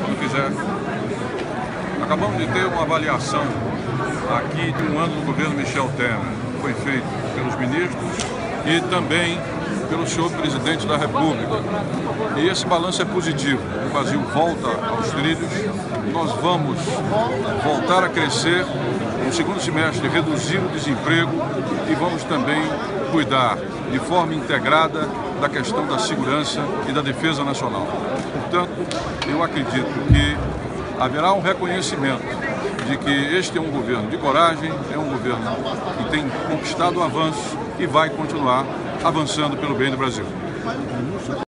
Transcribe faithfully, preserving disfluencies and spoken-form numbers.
quando quiser. Acabamos de ter uma avaliação aqui de um ano do governo Michel Temer. Foi feito pelos ministros e também pelo senhor presidente da República. E esse balanço é positivo. O Brasil volta aos trilhos, nós vamos voltar a crescer no segundo semestre, reduzir o desemprego e vamos também cuidar de forma integrada da questão da segurança e da defesa nacional. Portanto, eu acredito que haverá um reconhecimento de que este é um governo de coragem, é um governo que tem conquistado avanços e vai continuar avançando pelo bem do Brasil.